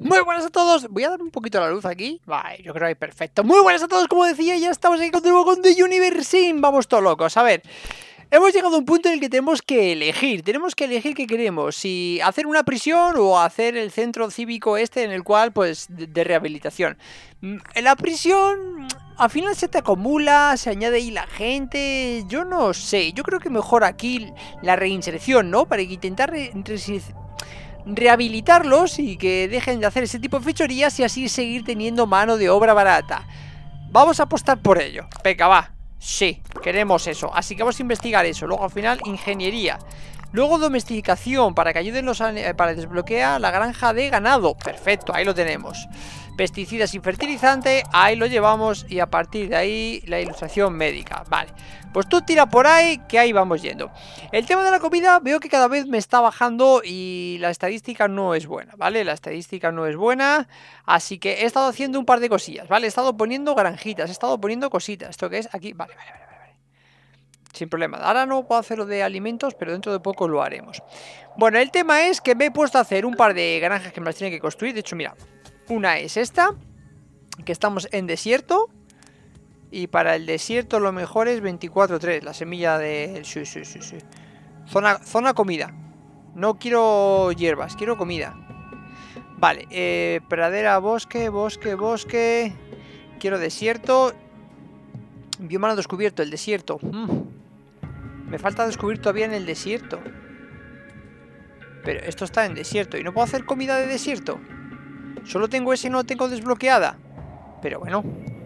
Muy buenas a todos, voy a dar un poquito la luz aquí. Vale, yo creo que perfecto. Muy buenas a todos, como decía, ya estamos aquí contigo con The Universe. Vamos todos locos, a ver. Hemos llegado a un punto en el que tenemos que elegir qué queremos, si hacer una prisión o hacer el centro cívico en el cual, pues, de rehabilitación. En la prisión, al final se te acumula, se añade ahí la gente, yo no sé, yo creo que mejor aquí la reinserción, ¿no? Para intentar rehabilitarlos y que dejen de hacer ese tipo de fechorías y así seguir teniendo mano de obra barata. Vamos a apostar por ello. Venga, va. Sí, queremos eso. Así que vamos a investigar eso. Luego al final ingeniería. Luego domesticación para que ayuden para desbloquear la granja de ganado. Perfecto, ahí lo tenemos. Pesticidas y fertilizante, ahí lo llevamos. Y a partir de ahí la ilustración médica. Vale, pues tú tira por ahí, que ahí vamos yendo. El tema de la comida veo que cada vez me está bajando y la estadística no es buena, ¿vale? La estadística no es buena, así que he estado haciendo un par de cosillas, ¿vale? He estado poniendo granjitas, he estado poniendo cositas. ¿Esto qué es? Aquí, vale. Sin problema. Ahora no puedo hacer lo de alimentos, pero dentro de poco lo haremos. Bueno, el tema es que me he puesto a hacer un par de granjas que me las tiene que construir. De hecho, mira, una es esta, que estamos en desierto. Y para el desierto lo mejor es 24-3, la semilla de... Sí. Zona comida. No quiero hierbas, quiero comida. Vale, pradera, bosque. Quiero desierto. Bioma no descubierto, el desierto. Me falta descubrir todavía en el desierto. Pero esto está en desierto. ¿Y no puedo hacer comida de desierto? Solo tengo ese y no lo tengo desbloqueada. Pero bueno.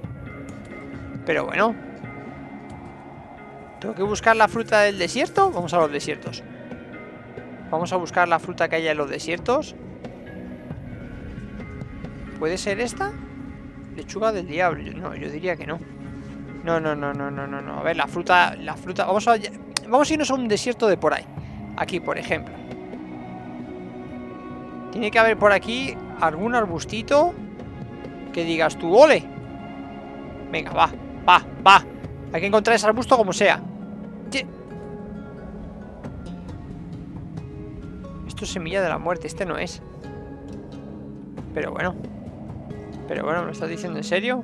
¿Tengo que buscar la fruta del desierto? Vamos a los desiertos. Vamos a buscar la fruta que haya en los desiertos. ¿Puede ser esta? Lechuga del diablo. No, yo diría que no. No. A ver, la fruta. Vamos a irnos a un desierto de por ahí. Aquí, por ejemplo. Tiene que haber por aquí algún arbustito que digas tú, ¡ole! Venga, va. Hay que encontrar ese arbusto como sea. Esto es semilla de la muerte, este no es. Pero bueno, ¿me lo estás diciendo en serio?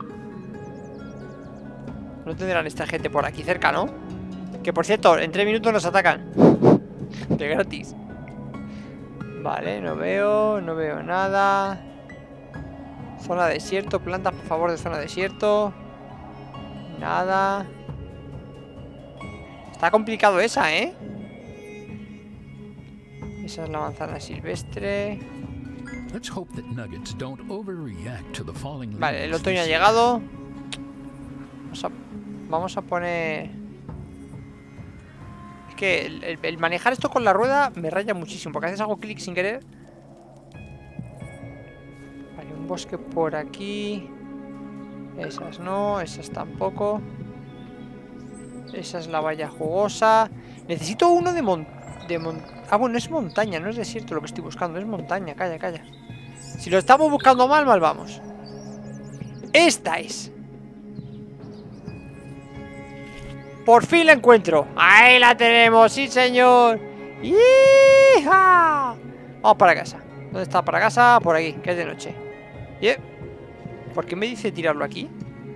No tendrán esta gente por aquí cerca, ¿no? Que por cierto, en 3 minutos nos atacan. De gratis. Vale, no veo nada. Zona desierto, plantas por favor de zona desierto. Nada. Está complicado esa, ¿eh? Esa es la manzana silvestre. Vale, el otoño ha llegado. Vamos a poner... Es que el manejar esto con la rueda me raya muchísimo, porque a veces hago clic sin querer. Vale, un bosque por aquí. Esas no, esas tampoco. Esa es la valla jugosa. Necesito uno Ah, bueno, es montaña, no es desierto lo que estoy buscando. Es montaña, calla. Si lo estamos buscando mal vamos. Esta es. Por fin la encuentro. Ahí la tenemos, sí señor. ¡Hija! Vamos para casa. ¿Dónde está para casa? Por aquí, que es de noche. ¿Por qué me dice tirarlo aquí?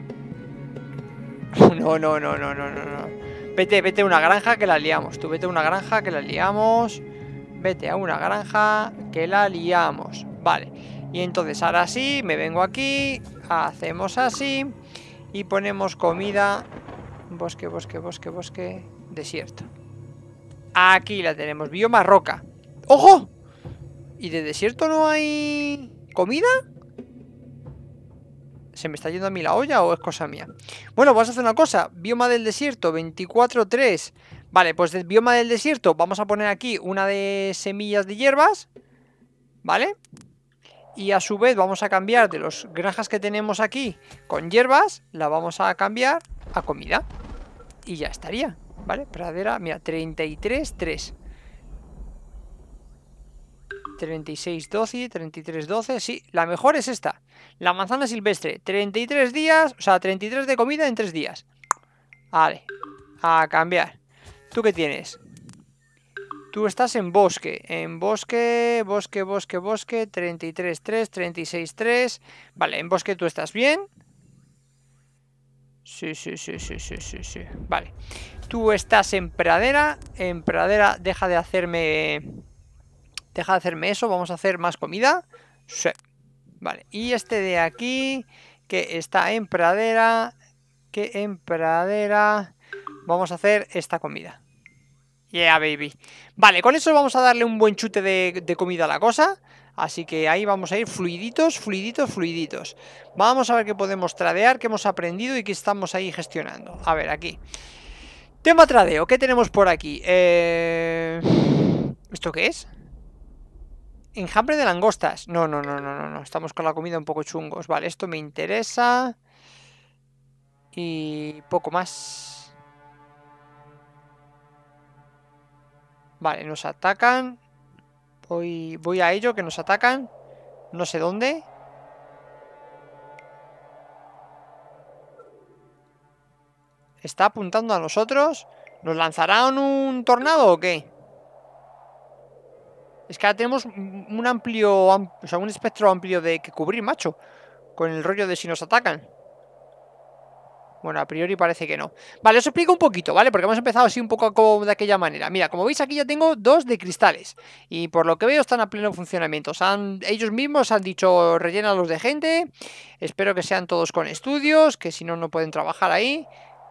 No. Vete a una granja que la liamos. Tú vete a una granja que la liamos. Vete a una granja que la liamos. Vale. Y entonces ahora sí, me vengo aquí. Hacemos así. Y ponemos comida. Bosque. Desierto. Aquí la tenemos. Bioma roca. ¡Ojo! ¿Y de desierto no hay comida? ¿Se me está yendo a mí la olla o es cosa mía? Bueno, vamos a hacer una cosa. Bioma del desierto, 24-3. Vale, pues del bioma del desierto vamos a poner aquí una de semillas de hierbas. ¿Vale? Y a su vez vamos a cambiar de las granjas que tenemos aquí con hierbas. La vamos a cambiar a comida. Y ya estaría. ¿Vale? Pradera, mira, 33-3. 36-12, 33-12. Sí, la mejor es esta. La manzana silvestre, 33 días. O sea, 33 de comida en 3 días. Vale, a cambiar. ¿Tú qué tienes? Tú estás en bosque. En bosque, 33.3, 36.3. Vale, en bosque tú estás bien. Sí. Vale. Tú estás en pradera. En pradera, deja de hacerme eso. Vamos a hacer más comida. Sí. Vale. Y este de aquí, que está en pradera. Vamos a hacer esta comida. Yeah, baby. Vale, con eso vamos a darle un buen chute de comida a la cosa. Así que ahí vamos a ir fluiditos. Vamos a ver qué podemos tradear, qué hemos aprendido y qué estamos ahí gestionando. A ver, aquí. Tema tradeo, ¿qué tenemos por aquí? ¿Esto qué es? Enjambre de langostas. No. Estamos con la comida un poco chungos. Vale, esto me interesa. Y poco más. Vale, nos atacan. Voy a ello, que nos atacan. No sé dónde. Está apuntando a nosotros. ¿Nos lanzarán un tornado o qué? Es que ahora tenemos un un espectro amplio de que cubrir, macho. Con el rollo de si nos atacan. Bueno, a priori parece que no. Vale, os explico un poquito, ¿vale? Porque hemos empezado así un poco como de aquella manera. Mira, como veis aquí ya tengo 2 de cristales. Y por lo que veo están a pleno funcionamiento. Ellos mismos han dicho, rellénalos de gente. Espero que sean todos con estudios, que si no, no pueden trabajar ahí.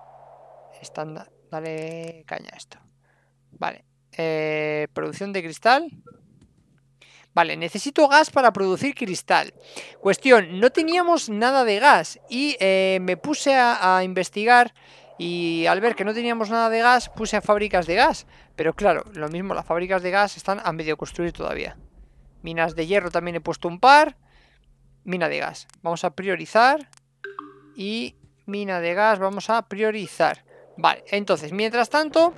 Dale caña a esto. Vale. Producción de cristal. Vale, necesito gas para producir cristal. Cuestión, no teníamos nada de gas y me puse a investigar y al ver que no teníamos nada de gas, puse a fábricas de gas. Pero claro, lo mismo, las fábricas de gas están a medio construir todavía. Minas de hierro también he puesto un par. Mina de gas, vamos a priorizar. Y mina de gas, vamos a priorizar. Vale, entonces, mientras tanto...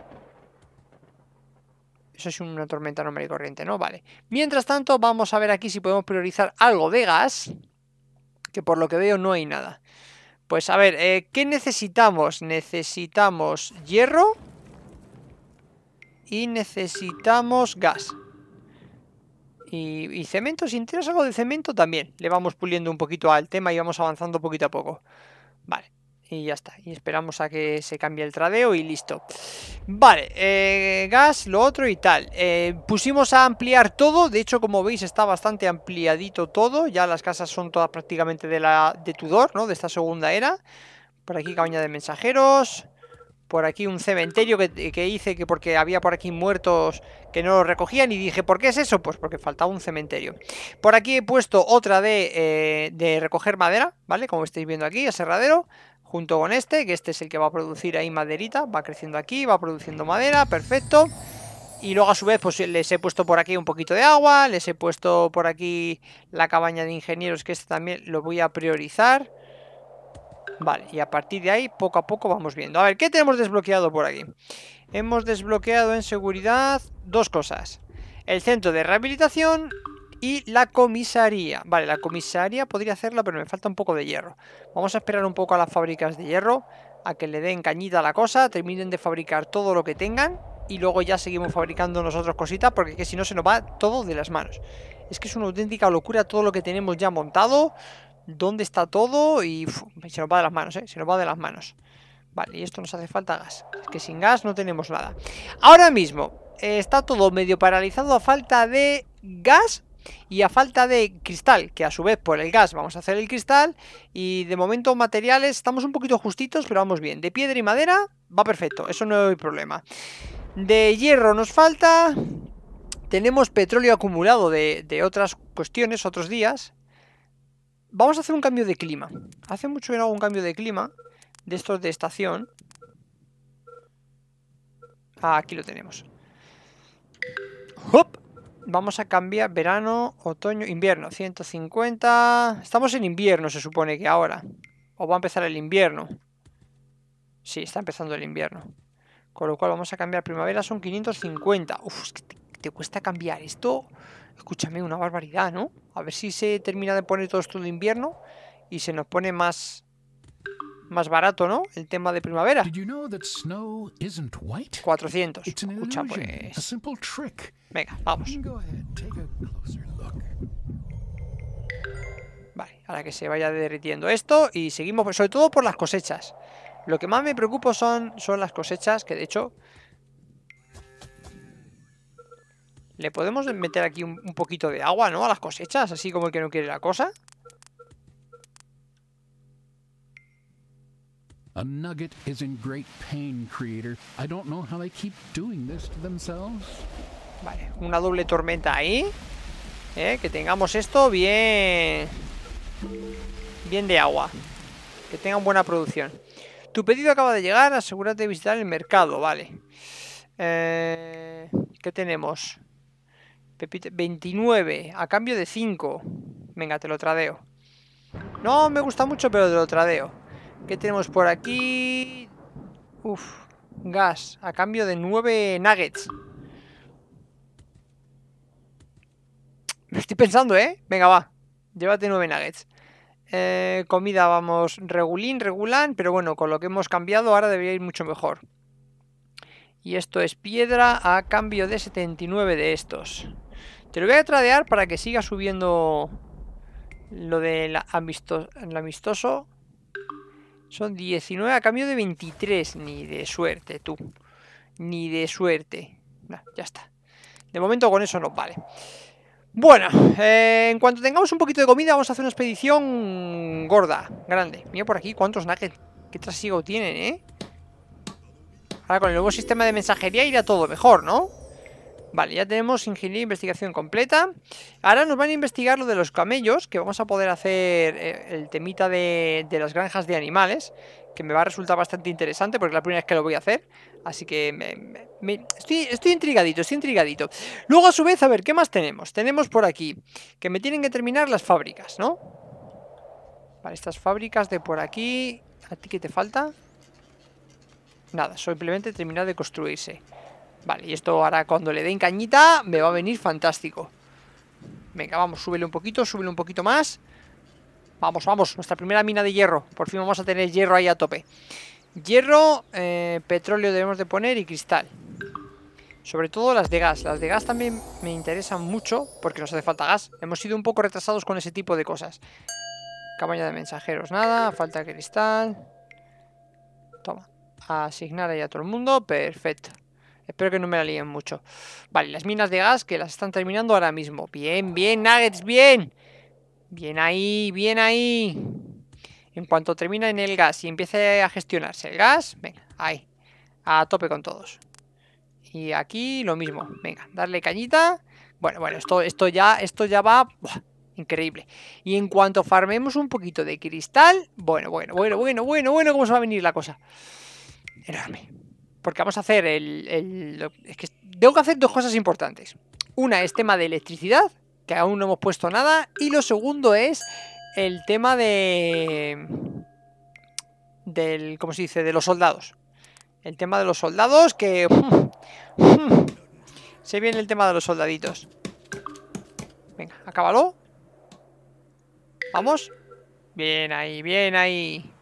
Eso es una tormenta normal y corriente, ¿no? Vale. Mientras tanto, vamos a ver aquí si podemos priorizar algo de gas. Que por lo que veo no hay nada. Pues a ver, ¿qué necesitamos? Necesitamos hierro. Y necesitamos gas. Y cemento, si tienes algo de cemento también. Le vamos puliendo un poquito al tema y vamos avanzando poquito a poco. Vale. Y ya está, y esperamos a que se cambie el tradeo y listo. Vale, gas, lo otro y tal. Pusimos a ampliar todo. De hecho, como veis, está bastante ampliadito todo. Ya las casas son todas prácticamente de Tudor, ¿no? De esta segunda era. Por aquí cabaña de mensajeros. Por aquí un cementerio que hice que porque había por aquí muertos que no los recogían. Y dije, ¿por qué es eso? Pues porque faltaba un cementerio. Por aquí he puesto otra de recoger madera, ¿vale? Como estáis viendo aquí, aserradero. Junto con este, que este es el que va a producir ahí maderita. Va creciendo aquí, va produciendo madera, perfecto. Y luego a su vez pues les he puesto por aquí un poquito de agua. Les he puesto por aquí la cabaña de ingenieros, que este también lo voy a priorizar. Vale, y a partir de ahí poco a poco vamos viendo. A ver, ¿qué tenemos desbloqueado por aquí? Hemos desbloqueado en seguridad 2 cosas. El centro de rehabilitación y la comisaría. Vale, la comisaría podría hacerla, pero me falta un poco de hierro. Vamos a esperar un poco a las fábricas de hierro, a que le den cañita a la cosa, terminen de fabricar todo lo que tengan y luego ya seguimos fabricando nosotros cositas, porque que si no se nos va todo de las manos. Es que es una auténtica locura todo lo que tenemos ya montado, dónde está todo y se nos va de las manos, se nos va de las manos. Vale, y esto nos hace falta gas. Es que sin gas no tenemos nada. Ahora mismo está todo medio paralizado a falta de gas y a falta de cristal, que a su vez por el gas vamos a hacer el cristal. Y de momento materiales estamos un poquito justitos, pero vamos bien. De piedra y madera va perfecto, eso no hay problema. De hierro nos falta. Tenemos petróleo acumulado de otras cuestiones, otros días. Vamos a hacer un cambio de clima. Hace mucho que no hago un cambio de clima de estos de estación. Aquí lo tenemos. ¡Hop! Vamos a cambiar verano, otoño, invierno. 150. Estamos en invierno, se supone que ahora. O va a empezar el invierno. Sí, está empezando el invierno. Con lo cual vamos a cambiar primavera, son 550. Uf, es que te cuesta cambiar esto. Escúchame, una barbaridad, ¿no? A ver si se termina de poner todo esto de invierno y se nos pone más más barato, ¿no? El tema de primavera. Did you know that snow isn't white? 400. It's an Escucha, illusion, a pues... simple trick. Venga, vamos. Go ahead, take a closer look. Vale, ahora que se vaya derritiendo esto. Y seguimos, sobre todo por las cosechas. Lo que más me preocupa son las cosechas, que de hecho... Le podemos meter aquí un poquito de agua, ¿no? A las cosechas, así como el que no quiere la cosa. A nugget is in great pain, creator. I don't know how they keep doing this to themselves. Vale, una doble tormenta ahí. Que tengamos esto bien... Bien de agua. Que tengan buena producción. Tu pedido acaba de llegar, asegúrate de visitar el mercado, vale. ¿Qué tenemos? Pepita, 29, a cambio de 5. Venga, te lo tradeo. No me gusta mucho, pero te lo tradeo. ¿Qué tenemos por aquí? Uf, gas, a cambio de 9 nuggets. Me estoy pensando, ¿eh? Venga, va. Llévate 9 nuggets. Comida, vamos, regulán, pero bueno, con lo que hemos cambiado ahora debería ir mucho mejor. Y esto es piedra a cambio de 79 de estos. Te lo voy a tradear para que siga subiendo lo del amistoso. Son 19 a cambio de 23. Ni de suerte, tú. Ni de suerte. Nah, ya está. De momento con eso nos vale. Bueno, en cuanto tengamos un poquito de comida vamos a hacer una expedición gorda, grande. Mira por aquí cuántos nuggets. Qué trasiego tienen, ¿eh? Ahora con el nuevo sistema de mensajería irá todo mejor, ¿no? Vale, ya tenemos ingeniería e investigación completa. Ahora nos van a investigar lo de los camellos, que vamos a poder hacer el temita de las granjas de animales, que me va a resultar bastante interesante porque es la primera vez que lo voy a hacer. Así que estoy intrigadito, estoy intrigadito. Luego a su vez, a ver, ¿qué más tenemos? Tenemos por aquí que me tienen que terminar las fábricas, ¿no? Vale, estas fábricas de por aquí. ¿A ti qué te falta? Nada, simplemente terminar de construirse. Vale, y esto ahora cuando le den cañita me va a venir fantástico. Venga, vamos, súbele un poquito más. Vamos, vamos, nuestra primera mina de hierro. Por fin vamos a tener hierro ahí a tope. Hierro, petróleo debemos de poner y cristal. Sobre todo las de gas. Las de gas también me interesan mucho porque nos hace falta gas. Hemos sido un poco retrasados con ese tipo de cosas. Cabaña de mensajeros, nada, falta cristal. Toma, asignar ahí a todo el mundo, perfecto. Espero que no me la líen mucho. Vale, las minas de gas que las están terminando ahora mismo. Bien, bien, nuggets, bien. Bien ahí, bien ahí. En cuanto termine en el gas y empiece a gestionarse el gas, venga, ahí. A tope con todos. Y aquí lo mismo. Venga, darle cañita. Bueno, esto ya va... Buah, increíble. Y en cuanto farmemos un poquito de cristal... Bueno, ¿cómo se va a venir la cosa? Enorme. Porque vamos a hacer es que tengo que hacer dos cosas importantes. Una es tema de electricidad, que aún no hemos puesto nada. Y lo segundo es el tema ¿cómo se dice? De los soldados. El tema de los soldados que... se viene el tema de los soldaditos. Venga, acábalo. Vamos. Bien ahí, bien ahí.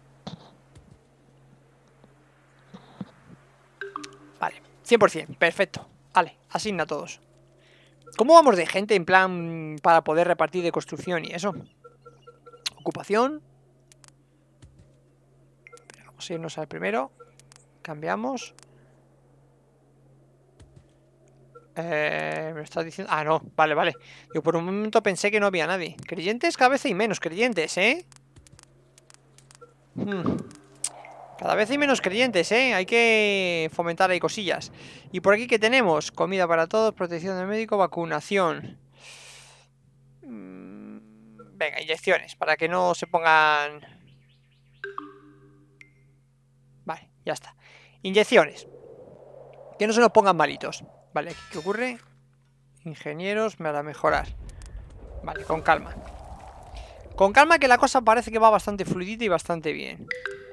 Vale, 100%, perfecto. Vale, asigna a todos. ¿Cómo vamos de gente en plan para poder repartir de construcción y eso? Ocupación. Vamos a irnos al primero. Cambiamos. Me lo estás diciendo... Ah, no, vale. Yo por un momento pensé que no había nadie. Creyentes cada vez hay menos creyentes, ¿eh? Cada vez hay menos creyentes, ¿eh? Hay que fomentar ahí cosillas. Y por aquí, ¿qué tenemos? Comida para todos, protección del médico, vacunación. Venga, inyecciones, para que no se pongan... Vale, ya está. Inyecciones. Que no se nos pongan malitos. Vale, ¿qué ocurre? Ingenieros para mejorar. Vale, con calma. Con calma que la cosa parece que va bastante fluidita y bastante bien.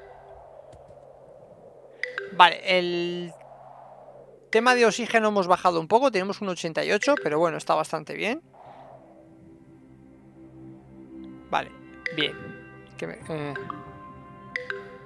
Vale, el tema de oxígeno hemos bajado un poco. Tenemos un 88, pero bueno, está bastante bien. Vale, bien.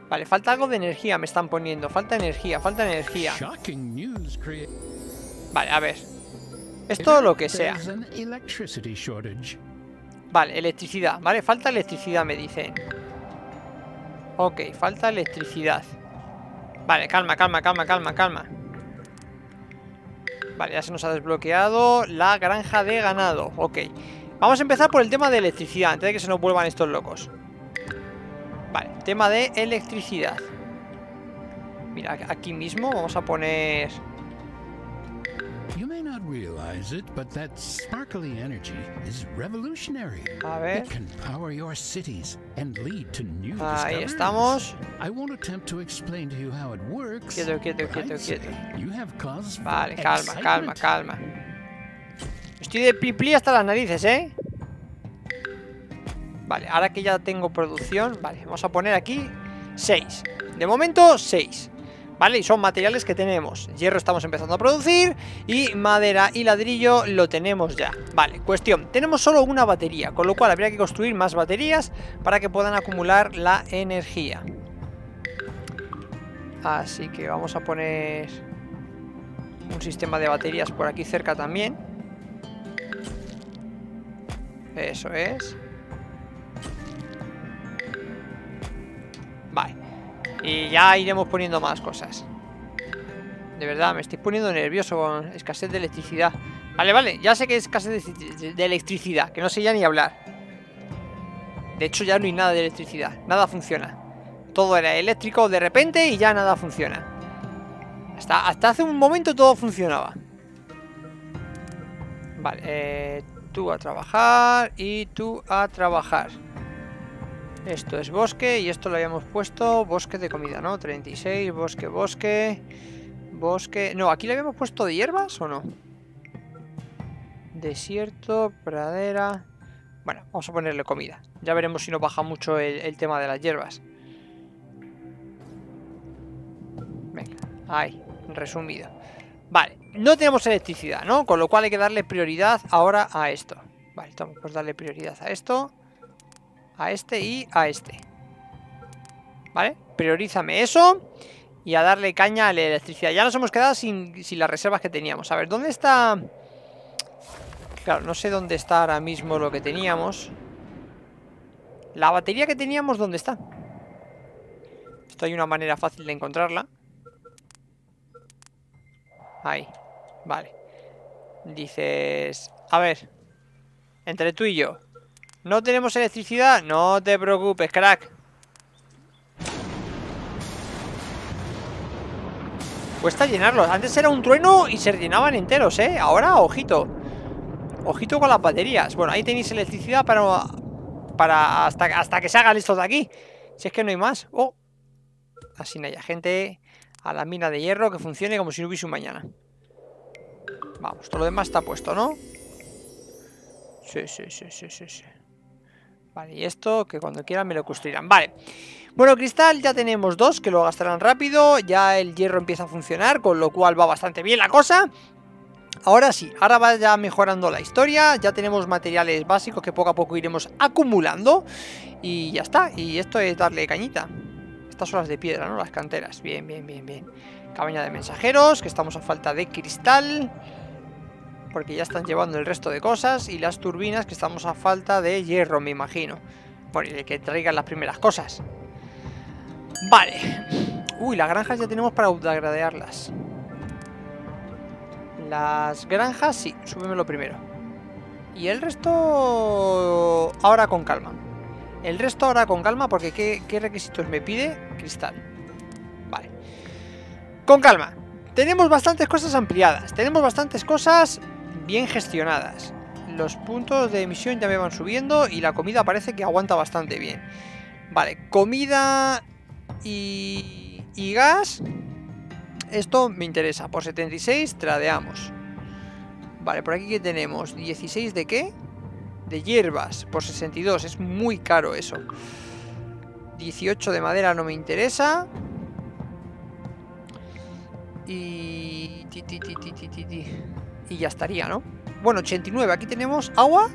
Vale, falta algo de energía, me están poniendo. Falta energía, falta energía. Shocking news, Vale, a ver. Esto lo que sea. There's an electricity shortage. Vale, electricidad, ¿vale? Falta electricidad, me dicen. Ok, falta electricidad. Vale, calma, calma, calma, calma, calma. Vale, ya se nos ha desbloqueado la granja de ganado. Ok. Vamos a empezar por el tema de electricidad, antes de que se nos vuelvan estos locos. Vale, tema de electricidad. Mira, aquí mismo vamos a poner... You may not realize it, but that sparkly energy is revolutionary. A ver. It can power your cities and lead to new Ahí discoveries. estamos. I won't attempt to explain to you how it works. Quieto, quieto, but quieto, I'd say quieto. You have cause for Vale, calma, calma, excitement. calma. Estoy de pipli hasta las narices, ¿eh? Vale, ahora que ya tengo producción. Vale, vamos a poner aquí 6. De momento 6. Vale, y son materiales que tenemos. Hierro estamos empezando a producir. Y madera y ladrillo lo tenemos ya. Vale, cuestión, tenemos solo una batería, con lo cual habría que construir más baterías para que puedan acumular la energía. Así que vamos a poner un sistema de baterías por aquí cerca también. Eso es. Vale. Y ya iremos poniendo más cosas. De verdad, me estoy poniendo nervioso con escasez de electricidad. Vale, vale, ya sé que es escasez de electricidad, que no sé ya ni hablar. De hecho ya no hay nada de electricidad, nada funciona. Todo era eléctrico de repente y ya nada funciona. Hasta hace un momento todo funcionaba. Vale, tú a trabajar y tú a trabajar. Esto es bosque y esto lo habíamos puesto bosque de comida, ¿no? 36, bosque, bosque. Bosque... No, ¿aquí le habíamos puesto de hierbas o no? Desierto, pradera... Bueno, vamos a ponerle comida. Ya veremos si nos baja mucho el tema de las hierbas. Venga, ahí, resumido. Vale, no tenemos electricidad, ¿no? Con lo cual hay que darle prioridad ahora a esto. Vale, vamos a darle prioridad a esto, a este y a este. ¿Vale? Priorízame eso. Y a darle caña a la electricidad. Ya nos hemos quedado sin las reservas que teníamos. A ver, ¿dónde está? Claro, no sé dónde está ahora mismo lo que teníamos. La batería que teníamos, ¿dónde está? Esto hay una manera fácil de encontrarla. Ahí, vale. Dices... A ver, entre tú y yo, ¿no tenemos electricidad? No te preocupes, crack. Cuesta llenarlos. Antes era un trueno y se llenaban enteros, ¿eh? Ahora, ojito. Ojito con las baterías. Bueno, ahí tenéis electricidad para hasta que se hagan estos de aquí. Si es que no hay más. Oh. Así no haya gente a la mina de hierro que funcione como si no hubiese un mañana. Vamos, todo lo demás está puesto, ¿no? Sí, sí, sí, sí, sí, sí. Vale, y esto que cuando quieran me lo construirán. Vale. Bueno, cristal ya tenemos 2 que lo gastarán rápido. Ya el hierro empieza a funcionar, con lo cual va bastante bien la cosa. Ahora sí, ahora va ya mejorando la historia. Ya tenemos materiales básicos que poco a poco iremos acumulando. Y ya está, y esto es darle cañita. Estas son las de piedra, ¿no? Las canteras, bien, bien, bien, bien. Cabaña de mensajeros, que estamos a falta de cristal, porque ya están llevando el resto de cosas. Y las turbinas, que estamos a falta de hierro, me imagino. Bueno, y de que traigan las primeras cosas. Vale. Uy, las granjas ya tenemos para upgradearlas. Las granjas, sí, súbemelo primero. Y el resto... ahora con calma. El resto ahora con calma, porque ¿qué requisitos me pide? Cristal. Vale. Con calma. Tenemos bastantes cosas ampliadas. Tenemos bastantes cosas bien gestionadas. Los puntos de emisión ya me van subiendo y la comida parece que aguanta bastante bien. Vale, comida y gas. Esto me interesa. Por 76 tradeamos. Vale, por aquí que tenemos 16 de qué? De hierbas. Por 62, es muy caro eso. 18 de madera no me interesa. Y ya estaría, ¿no? Bueno, 89, aquí tenemos agua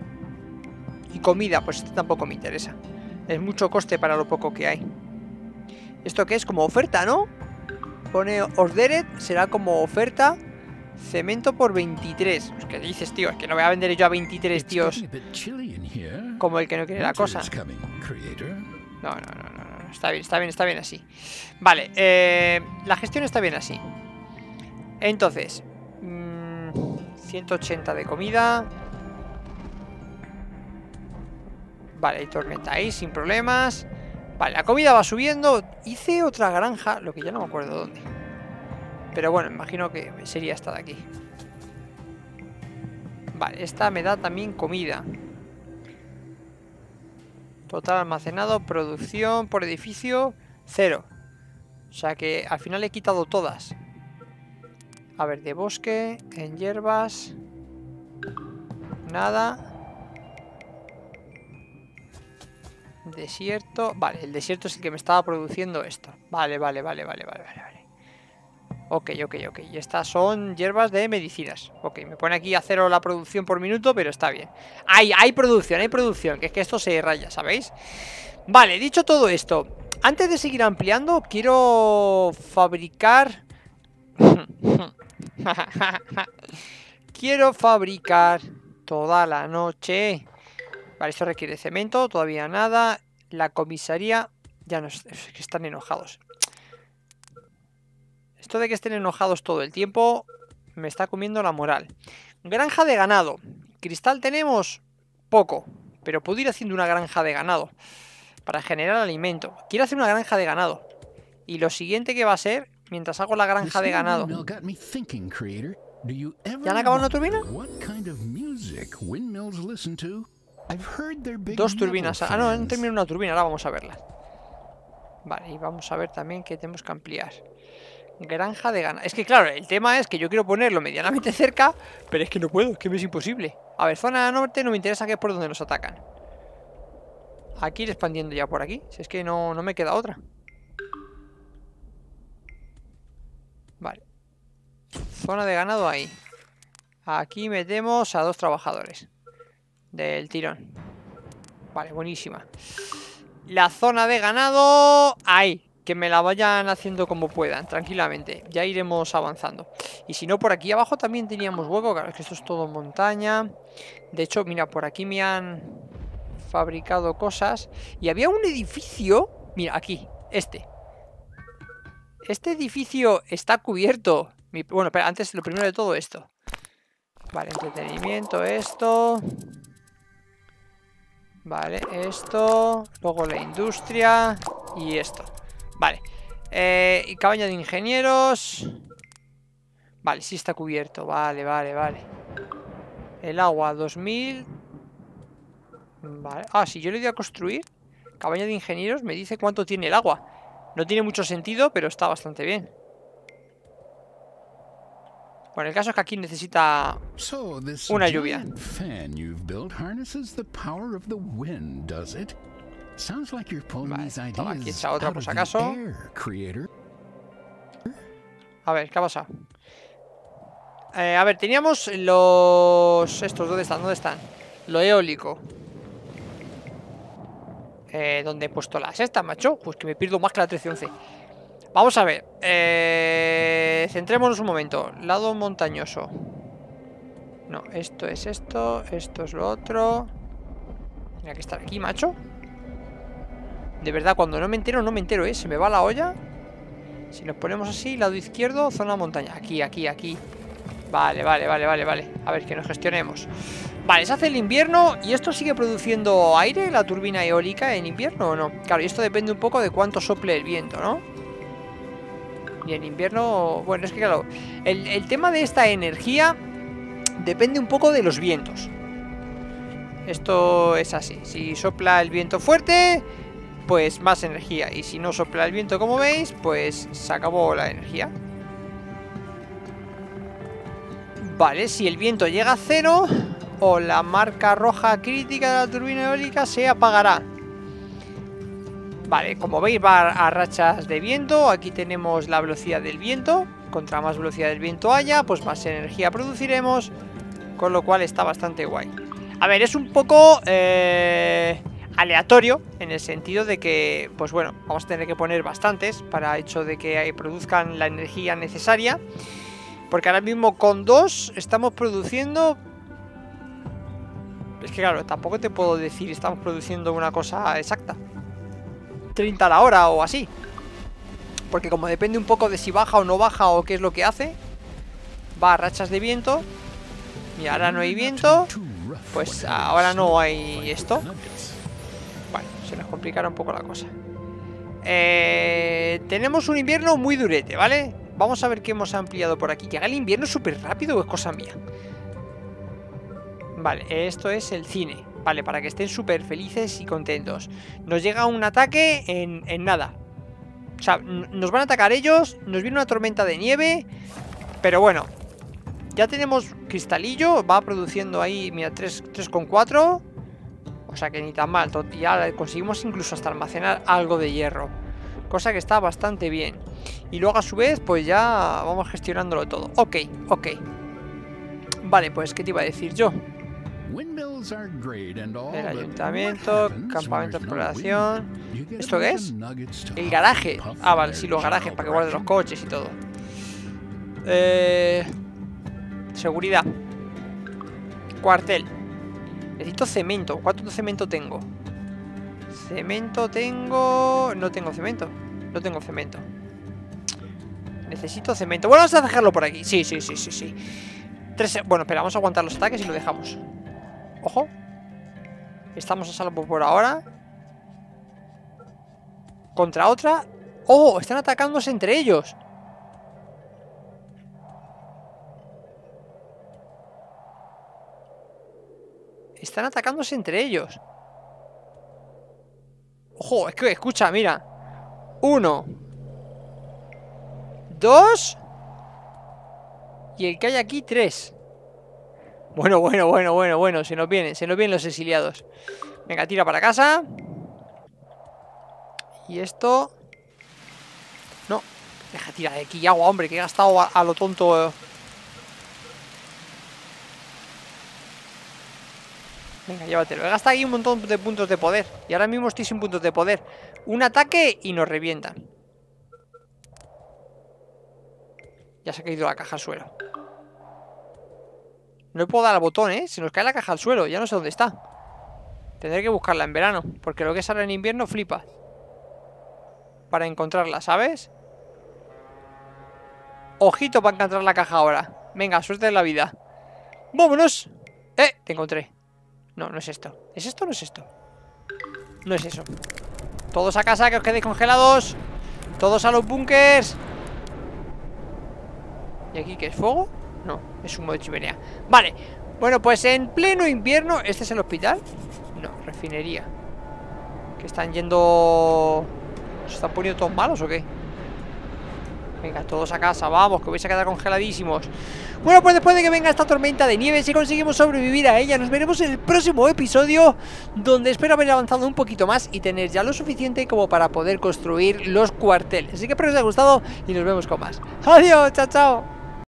y comida, pues este tampoco me interesa. Es mucho coste para lo poco que hay. ¿Esto qué es? Como oferta, ¿no? Pone ordered, será como oferta. Cemento por 23. ¿Qué dices, tío? Es que no voy a vender yo a 23, tíos. Como el que no quiere la cosa. No. Está bien así. Vale, la gestión está bien así. Entonces, 180 de comida. Vale, hay tormenta ahí, sin problemas. Vale, la comida va subiendo. Hice otra granja, lo que ya no me acuerdo dónde. Pero bueno, imagino que sería esta de aquí. Vale, esta me da también comida. Total almacenado, producción por edificio, 0. O sea que al final he quitado todas. A ver, de bosque, en hierbas. Nada. Desierto. Vale, el desierto es el que me estaba produciendo esto. Vale. Ok. Y estas son hierbas de medicinas. Ok, me pone aquí a 0 la producción por minuto, pero está bien. Hay producción, que es que esto se raya, ¿sabéis? Vale, dicho todo esto, antes de seguir ampliando, quiero fabricar... Quiero fabricar toda la noche. Vale, esto requiere cemento, todavía nada. La comisaría... Ya no, es que están enojados. Esto de que estén enojados todo el tiempo me está comiendo la moral. Granja de ganado. Cristal tenemos poco, pero puedo ir haciendo una granja de ganado para generar alimento. Quiero hacer una granja de ganado. Y lo siguiente que va a ser, mientras hago la granja de ganado... ¿Ya han acabado una turbina? 2 turbinas. Ah, no, han terminado una turbina, ahora vamos a verla. Vale, y vamos a ver también que tenemos que ampliar. Granja de ganado. Es que claro, el tema es que yo quiero ponerlo medianamente cerca, pero es que no puedo, es que me es imposible. A ver, zona norte no me interesa, que es por donde nos atacan. Aquí ir expandiendo ya por aquí. Si es que no me queda otra. Vale. Zona de ganado ahí. Aquí metemos a 2 trabajadores del tirón. Vale, buenísima. La zona de ganado ahí. Que me la vayan haciendo como puedan, tranquilamente. Ya iremos avanzando. Y si no, por aquí abajo también teníamos hueco. Claro, es que esto es todo montaña. De hecho, mira, por aquí me han fabricado cosas. Y había un edificio. Mira, aquí, este edificio está cubierto. Bueno, pero antes, lo primero de todo esto. Vale, entretenimiento, esto. Vale, esto. Luego la industria. Y esto. Vale, y cabaña de ingenieros. Vale, sí está cubierto. Vale. El agua, 2000. Vale, si yo le doy a construir cabaña de ingenieros, me dice cuánto tiene el agua. No tiene mucho sentido, pero está bastante bien. Bueno, el caso es que aquí necesita una lluvia. Vale, toma, aquí echa otra por si acaso. A ver, ¿qué ha pasado? A ver, teníamos los... Estos, ¿dónde están? Lo eólico. ¿Dónde he puesto la sexta, macho? Pues que me pierdo más que la 1311. Vamos a ver. Centrémonos un momento. Lado montañoso. No, esto es esto. Esto es lo otro. Mira que estar aquí, macho. De verdad, cuando no me entero, ¿eh? Se me va la olla. Si nos ponemos así, lado izquierdo, zona montaña. Aquí. Vale. A ver, que nos gestionemos. Vale, se hace el invierno. ¿Y esto sigue produciendo aire, la turbina eólica, en invierno o no? Claro, y esto depende un poco de cuánto sople el viento, ¿no? Y en invierno... Bueno, es que claro, el tema de esta energía depende un poco de los vientos. Esto es así. Si sopla el viento fuerte, pues más energía. Y si no sopla el viento, como veis, pues se acabó la energía. Vale, si el viento llega a 0 o la marca roja crítica de la turbina eólica, se apagará. Vale, como veis va a rachas de viento. Aquí tenemos la velocidad del viento. Contra más velocidad del viento haya, pues más energía produciremos. Con lo cual está bastante guay. A ver, es un poco... hay aleatorio, en el sentido de que, pues bueno, vamos a tener que poner bastantes para hecho de que produzcan la energía necesaria. Porque ahora mismo con 2 estamos produciendo... Es que claro, tampoco te puedo decir estamos produciendo una cosa exacta. 30 a la hora o así. Porque como depende un poco de si baja o no baja o qué es lo que hace. Va a rachas de viento. Y ahora no hay viento. Pues ahora no hay esto. Bueno, se nos complicará un poco la cosa. Tenemos un invierno muy durete, ¿vale? Vamos a ver qué hemos ampliado por aquí. ¿Llega el invierno súper rápido o es cosa mía? Vale, esto es el cine. Vale, para que estén súper felices y contentos. Nos llega un ataque en nada. O sea, nos van a atacar ellos. Nos viene una tormenta de nieve. Pero bueno, ya tenemos cristalillo. Va produciendo ahí, mira, 3,4. O sea que ni tan mal. Ya conseguimos incluso hasta almacenar algo de hierro. Cosa que está bastante bien. Y luego a su vez, pues ya vamos gestionándolo todo. Ok. Vale, pues ¿qué te iba a decir yo? El ayuntamiento, campamento de exploración. ¿Esto qué es? El garaje. Ah, vale, sí, los garajes para que guarden los coches y todo. Seguridad. Cuartel. Necesito cemento. ¿Cuánto cemento tengo? Cemento tengo... No tengo cemento. No tengo cemento. Necesito cemento. Bueno, vamos a dejarlo por aquí. Sí. Bueno, espera, vamos a aguantar los ataques y lo dejamos. Ojo. Estamos a salvo por ahora. Contra otra. ¡Oh! Están atacándose entre ellos. Están atacándose entre ellos. Ojo, es que escucha, mira. 1, 2. Y el que hay aquí 3. Bueno. Se nos vienen los exiliados. Venga, tira para casa. Y esto... No, deja tirar de aquí agua, hombre, que he gastado a lo tonto. Venga, llévatelo. He gastado ahí un montón de puntos de poder. Y ahora mismo estoy sin puntos de poder. Un ataque y nos revientan. Ya se ha caído la caja al suelo. No le puedo dar al botón, ¿eh? Se nos cae la caja al suelo. Ya no sé dónde está. Tendré que buscarla en verano. Porque lo que sale en invierno flipa. Para encontrarla, ¿sabes? Ojito para encontrar la caja ahora. Venga, suerte en la vida. ¡Vámonos! Te encontré. No, no es esto. ¿Es esto o no es esto? No es eso. Todos a casa, que os quedéis congelados. Todos a los búnkers. ¿Y aquí qué es? ¿Fuego? No, es humo de chimenea. Vale, bueno, pues en pleno invierno. ¿Este es el hospital? No, refinería. ¿Que están yendo? ¿Se están poniendo todos malos o qué? Venga, todos a casa, vamos, que vais a quedar congeladísimos. Bueno, pues después de que venga esta tormenta de nieve, si conseguimos sobrevivir a ella, nos veremos en el próximo episodio, donde espero haber avanzado un poquito más y tener ya lo suficiente como para poder construir los cuarteles. Así que espero que os haya gustado y nos vemos con más. Adiós, chao.